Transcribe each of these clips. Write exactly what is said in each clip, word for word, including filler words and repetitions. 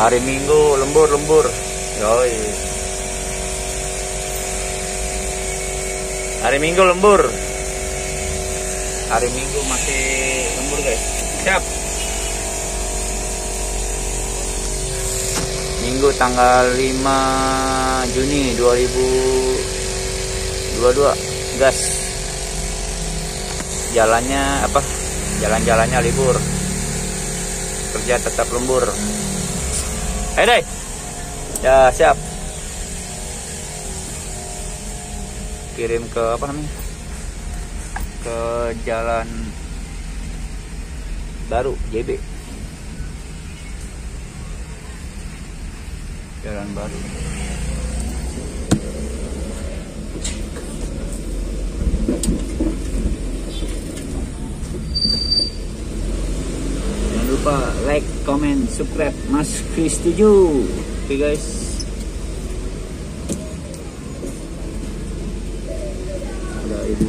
Hari Minggu lembur-lembur. Yoi. Hari Minggu lembur. Hari Minggu masih lembur guys. Siap. Minggu tanggal lima Juni dua ribu dua puluh dua. Gas. Jalannya apa? Jalan-jalannya libur. Kerja tetap lembur. Ayo deh. Ya siap. Kirim ke apa namanya? Ke jalan baru J B. Jalan baru. Jangan lupa like, comment, subscribe. Mas Kris setuju. Oke guys. Ada ibu.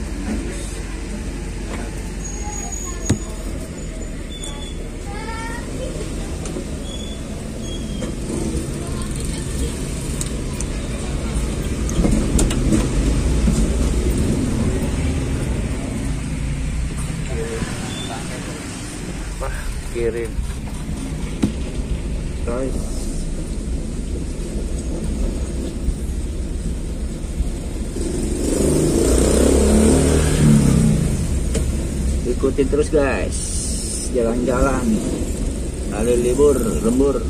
Kirim guys. Ikutin terus guys, jalan-jalan hari libur lembur.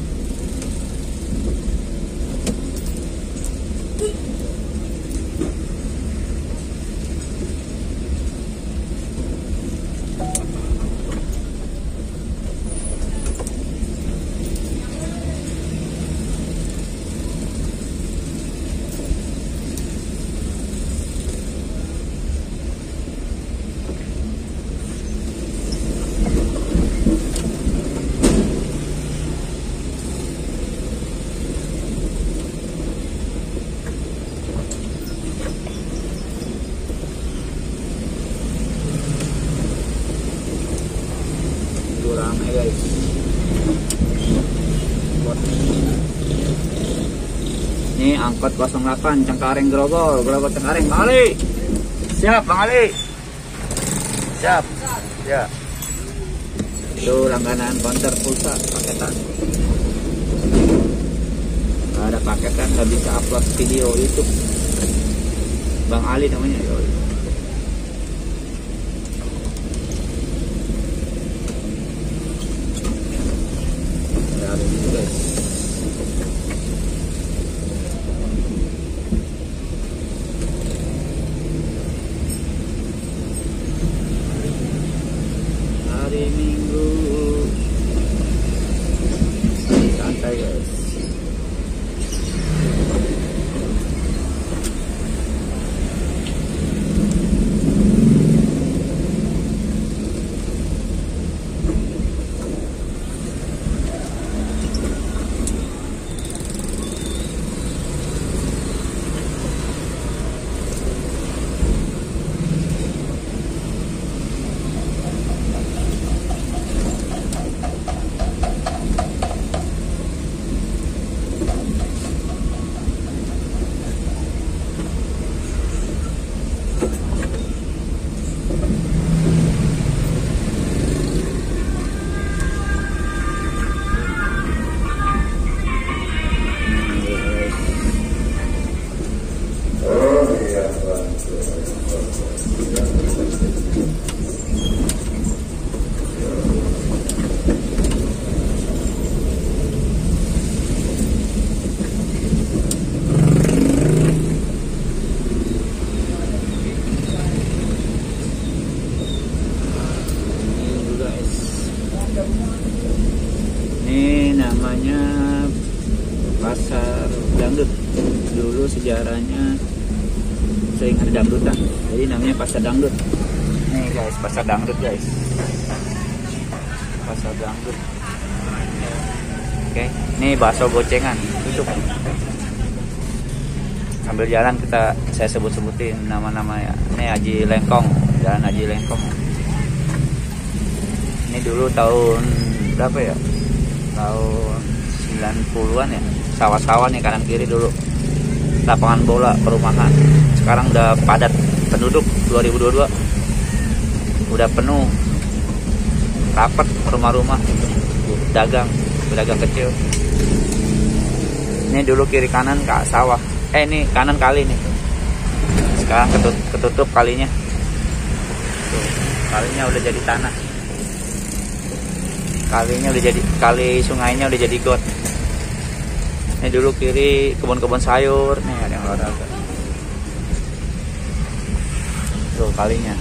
Ramai guys. Ini angkot nol delapan Cengkareng Grogol, Grogol Cengkareng. Bang Ali. Siap Bang Ali. Siap. Ya. Itu langganan konter pulsa paketan. Gak ada paketan nggak bisa upload video YouTube. Bang Ali namanya. Hari Minggu santai guys. Ini namanya pasar dangdut. Dulu sejarahnya sering ada dangdutan, jadi namanya pasar dangdut. Nih guys, pasar dangdut guys. Pasar dangdut. Oke, ini bakso gocengan tutup. Sambil jalan kita saya sebut-sebutin nama-nama ya. Ini Haji Lengkong, Jalan Haji Lengkong. Ini dulu tahun berapa ya? Tahun sembilan puluhan ya, sawah-sawah nih kanan kiri dulu, lapangan bola, perumahan. Sekarang udah padat penduduk. Dua ribu dua puluh dua udah penuh, rapat rumah-rumah, dagang, pedagang kecil. Ini dulu kiri kanan kak sawah, eh ini kanan kali nih, sekarang ketutup, ketutup kalinya. Tuh, kalinya udah jadi tanah, kalinya udah jadi, kali sungainya udah jadi got. Ini dulu kiri kebun-kebun sayur, nih ada yang olahraga. Tuh kalinya.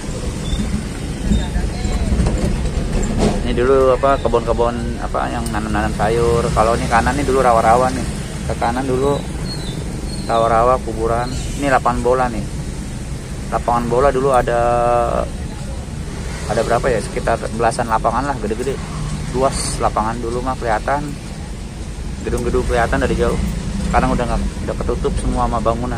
Ini dulu apa kebun-kebun apa yang nanam-nanam sayur. Kalau ini kanan nih dulu rawa-rawa nih. Ke kanan dulu rawa-rawa, kuburan. Ini lapangan bola nih. Lapangan bola dulu ada ada berapa ya? Sekitar belasan lapangan lah, gede-gede. Luas lapangan dulu mah kelihatan. Gedung-gedung kelihatan dari jauh. Sekarang udah nggak, udah ketutup semua sama bangunan.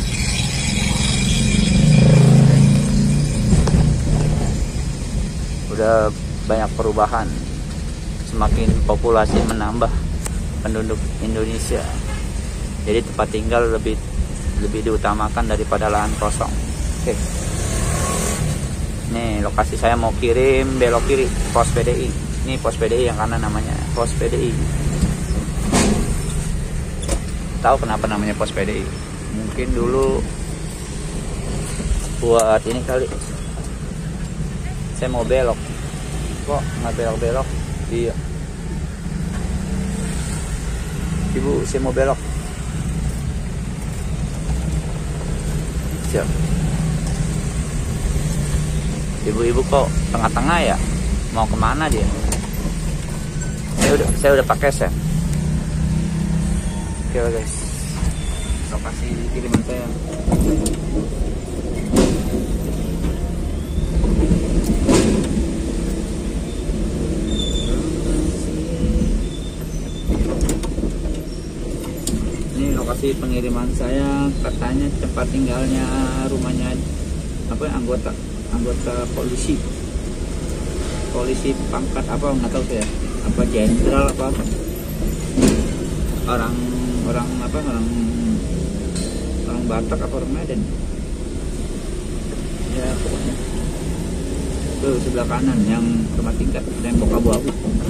Udah banyak perubahan, semakin populasi menambah penduduk Indonesia, jadi tempat tinggal lebih lebih diutamakan daripada lahan kosong. Oke, nih lokasi saya mau kirim, belok kiri, pos P D I. Ini pos P D I yang kanan namanya pos P D I. Tahu kenapa namanya pos P D I? Mungkin dulu buat ini kali. Saya mau belok, kok nggak belok-belok? Iya, ibu, saya mau belok. Siap. Ibu-ibu kok tengah-tengah ya? Mau kemana dia? Saya udah, saya udah pakai sen. Oke guys, lokasi kiriman saya. Lokasi pengiriman saya, katanya tempat tinggalnya, rumahnya apa anggota anggota polisi polisi pangkat apa nggak tahu saya, apa jenderal apa, apa orang orang apa orang orang Batak apa orang Medan ya pokoknya. Tuh sebelah kanan yang rumah tingkat tembok abu-abu.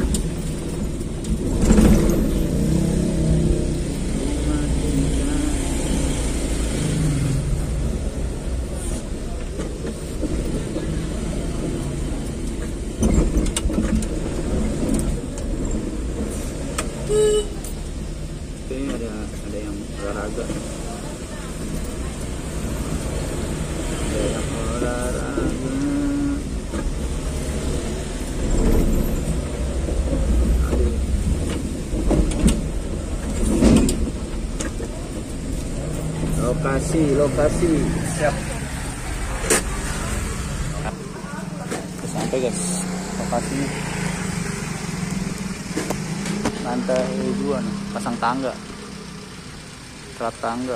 Oke, ada ada yang olahraga, ada yang olahraga. Lokasi, lokasi, siap. Sampai guys, lokasi. Lantai dua nih, pasang tangga, terap tangga.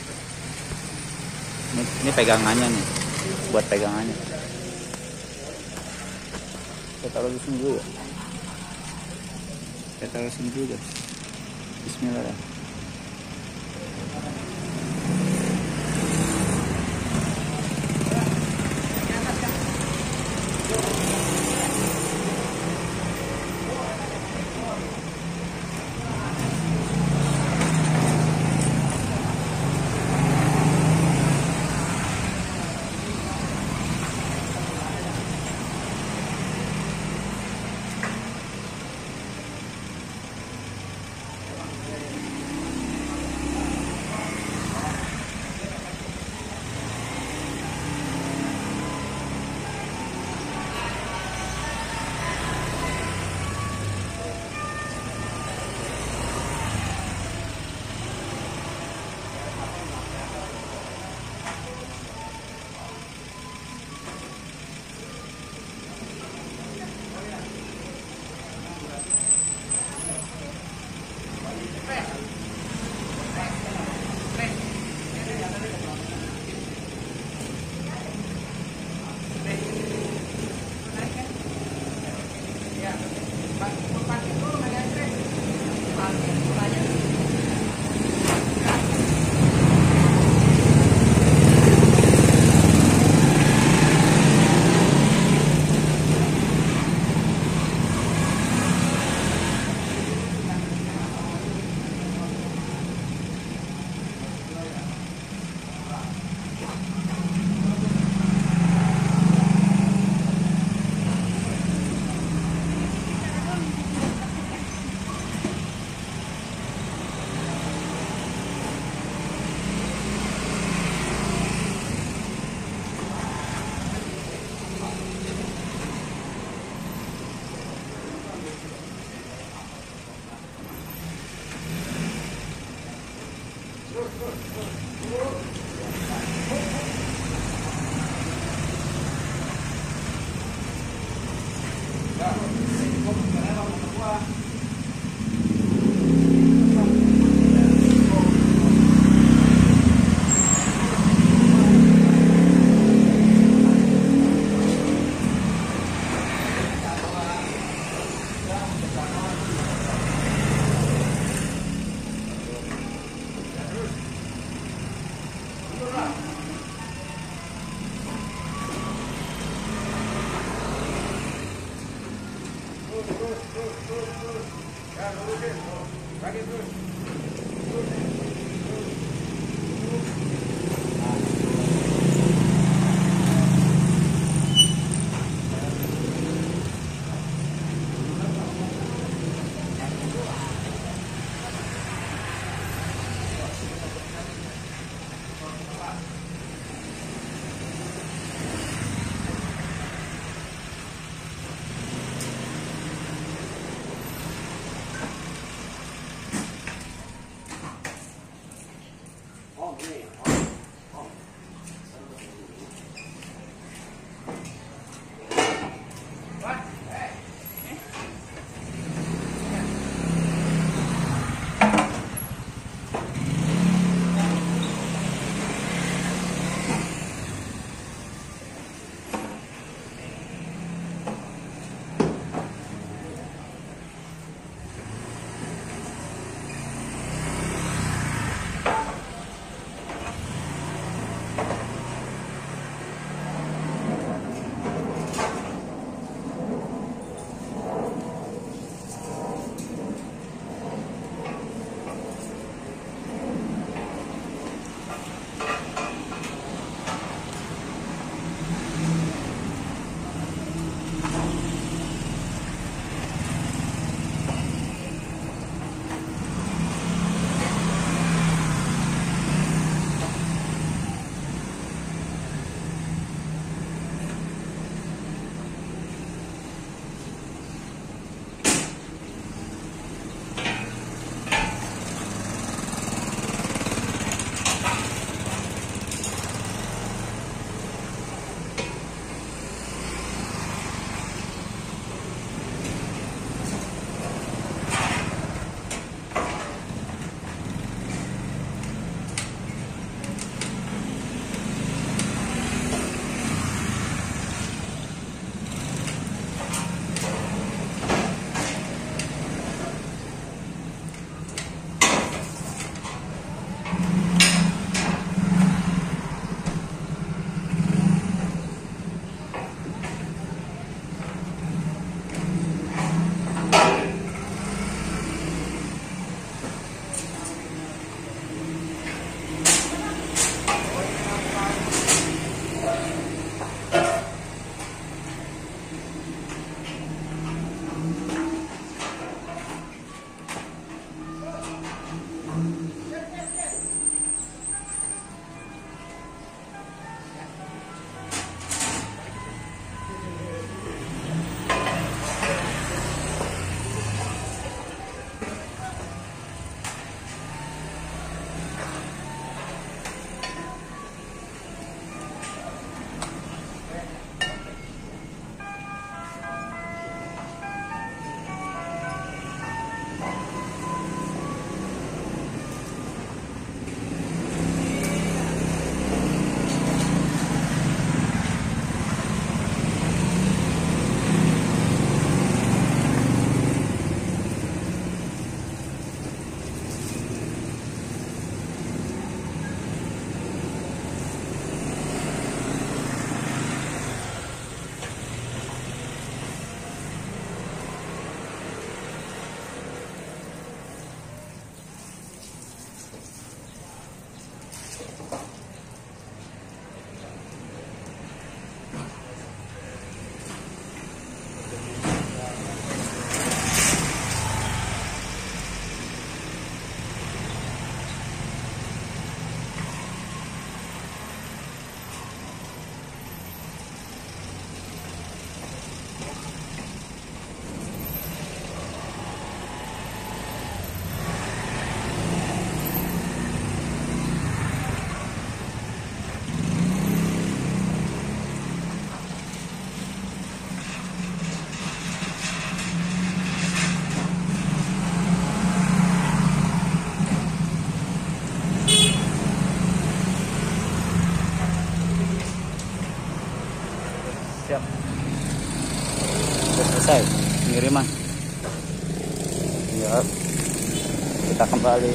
Ini, ini pegangannya nih, buat pegangannya. Saya taruh di sini dulu ya. Saya taruh di sini dulu guys. Bismillah.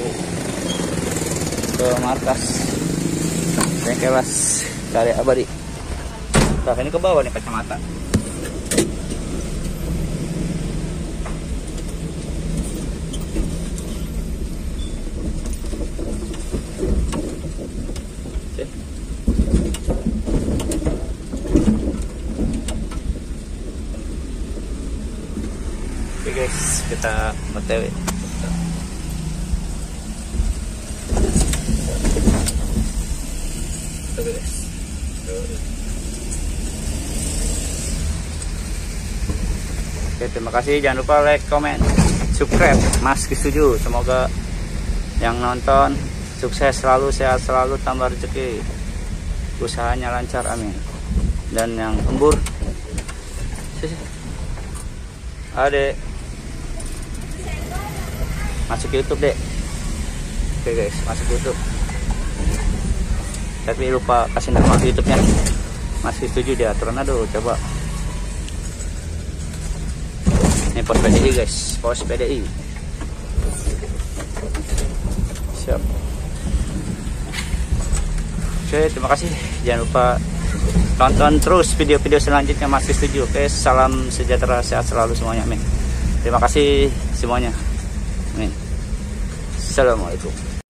ke markas bengkelas Karya Abadi. Nah, ini ke bawah nih kacamata. Oke guys, kita O T W. Oke guys. Oke, terima kasih. Jangan lupa like, comment, subscribe. Mas setuju. Semoga yang nonton sukses selalu, sehat selalu, tambah rezeki, usahanya lancar, amin. Dan yang embur, adek masuk YouTube deh. Oke guys, masuk YouTube. Tapi lupa kasih nama YouTube-nya. Masih setuju dia Tornado, coba. Ini pos P D I guys, pos P D I. Siap. Oke, terima kasih. Jangan lupa tonton terus video-video selanjutnya. Masih setuju. Oke, salam sejahtera, sehat selalu semuanya, amin. Terima kasih semuanya, amin. Assalamualaikum.